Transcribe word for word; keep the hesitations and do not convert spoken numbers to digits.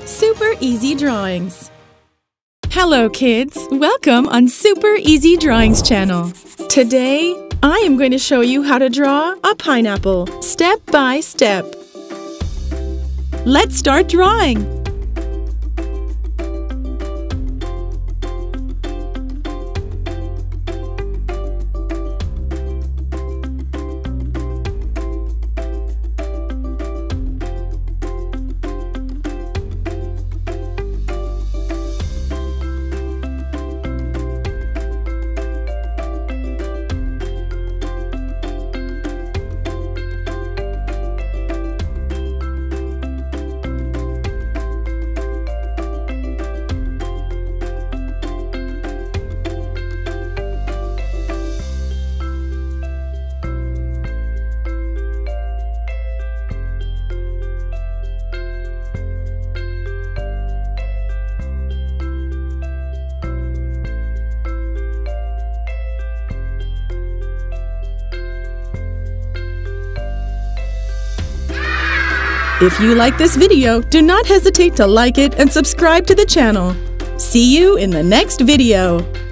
Super Easy Drawings. Hello kids, welcome on Super Easy Drawings channel. Today, I am going to show you how to draw a pineapple, step by step. Let's start drawing. If you like this video, do not hesitate to like it and subscribe to the channel. See you in the next video.